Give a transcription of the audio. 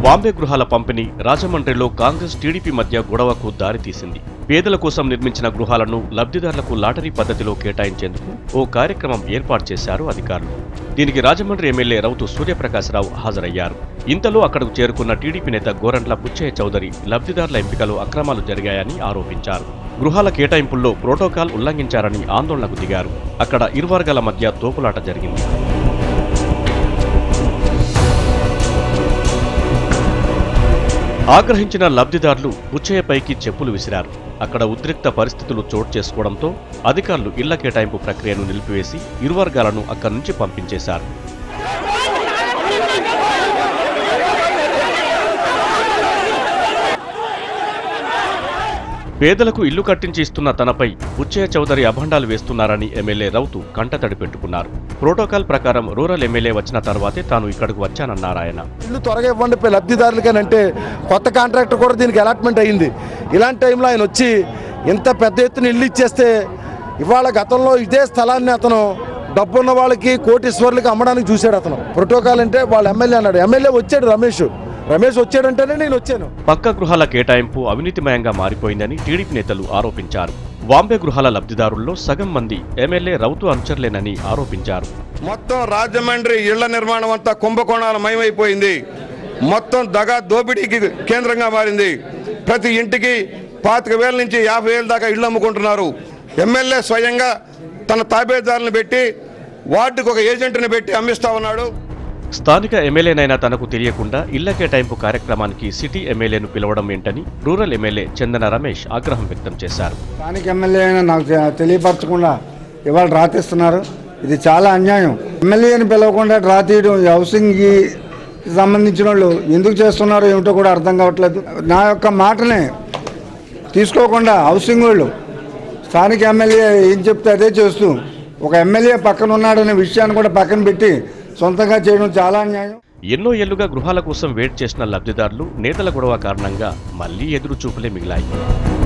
బాంబే గృహాల పంపిణీ రాజమండ్రిలో కాంగ్రెస్ టీడీపీ మధ్య గొడవకు దారితీసింది. పేదల కోసం నిర్మించిన గృహాలను లబ్ధిదారులకు లాటరీ పద్ధతిలో కేటాయించేందుకు ఓ కార్యక్రమం ఏర్పాటు చేశారు అధికారులు. దీనికి రాజమండ్రి ఎమ్మెల్యే రౌతు సూర్యప్రకాశరావు హాజరయ్యారు. ఇంతలో అక్కడకు చేరుకున్న టీడీపీ నేత గోరంట్ల బుచ్చయ్య చౌదరి లబ్ధిదారుల ఎంపికలో అక్రమాలు జరిగాయని ఆరోపించారు. గృహాల కేటాయింపుల్లో ప్రోటోకాల్ ఉల్లంఘించారని ఆందోళనకు దిగారు. అక్కడ ఇరు వర్గాల మధ్య తోపులాట జరిగింది. ఆగ్రహించిన లబ్ధిదారులు బుచ్చయ్యపైకి చెప్పులు విసిరారు. అక్కడ ఉద్రిక్త పరిస్థితులు చోటు చేసుకోవడంతో అధికారులు ఇళ్ల కేటాయింపు ప్రక్రియను నిలిపివేసి ఇరు వర్గాలను అక్కడి నుంచి పంపించేశారు. పేదలకు ఇల్లు కట్టించి ఇస్తున్న తనపై బుచ్చయ్య చౌదరి అభండాలు వేస్తున్నారని ఎమ్మెల్యే రౌతు కంటతడి పెట్టుకున్నారు. ప్రోటోకాల్ ప్రకారం రూరల్ ఎమ్మెల్యే వచ్చిన తర్వాతే తాను ఇక్కడకు వచ్చానన్నారాయన. ఇల్లు త్వరగా ఇవ్వండి లబ్ధిదారులకేనంటే కొత్త కాంట్రాక్టర్ కూడా దీనికి అలాట్మెంట్ అయ్యింది. ఇలాంటి టైంలో ఆయన వచ్చి ఇంత పెద్ద ఎత్తున ఇల్లు ఇచ్చేస్తే ఇవాళ గతంలో ఇదే స్థలాన్ని అతను డబ్బున్న వాళ్ళకి కోటీశ్వర్లకి అమ్మడానికి చూశాడు. అతను ప్రోటోకాల్ అంటే వాళ్ళ ఎమ్మెల్యే అన్నాడు. ఎమ్మెల్యే వచ్చాడు రమేష్ వచ్చాడంటేనే నేను వచ్చాను. పక్క గృహాల కేటాయింపు అవినీతిమయంగా మారిపోయిందని టీడీపీ నేతలు ఆరోపించారు. బాంబే గృహాల లబ్ధిదారుల్లో సగం మంది ఎమ్మెల్యే రౌతు అనుచరులేనని ఆరోపించారు. మొత్తం రాజమండ్రి ఇళ్ల నిర్మాణం అంతా కుంభకోణాల మయమైపోయింది. మొత్తం దగా దోపిడీకి కేంద్రంగా మారింది. ప్రతి ఇంటికి 25,000 నుంచి 50,000 దాకా ఇళ్లు అమ్ముకుంటున్నారు. ఎమ్మెల్యే స్వయంగా తన తాబేదారులను పెట్టి వార్డుకు ఒక ఏజెంట్ని పెట్టి అమ్మిస్తా ఉన్నాడు. స్థానిక ఎమ్మెల్యేనైనా తనకు తెలియకుండా ఇళ్ల కేటాయింపు కార్యక్రమానికి సిటీ ఎమ్మెల్యేను పిలవడం ఏంటని రూరల్ ఎమ్మెల్యే చందన రమేష్ ఆగ్రహం వ్యక్తం చేశారు. స్థానిక ఎమ్మెల్యే అయినా నాకు తెలియపరచకుండా ఇవాళ రాతిస్తున్నారు. ఇది చాలా అన్యాయం. ఎమ్మెల్యేని పిలవకుండా డ్రా తీయడం హౌసింగ్కి సంబంధించిన వాళ్ళు ఎందుకు చేస్తున్నారో ఏమిటో కూడా అర్థం కావట్లేదు. నా యొక్క మాటనే తీసుకోకుండా హౌసింగ్ వాళ్ళు స్థానిక ఎమ్మెల్యే ఏం చెప్తే అదే చేస్తూ ఒక ఎమ్మెల్యే పక్కన ఉన్నాడనే విషయాన్ని కూడా పక్కన పెట్టి సొంతంగా చేయడం చాలా అన్యాయం. ఎన్నో ఏళ్లుగా గృహాల కోసం వెయిట్ చేసిన లబ్ధిదారులు నేతల గొడవ కారణంగా మళ్లీ ఎదురు చూపులే మిగిలాయి.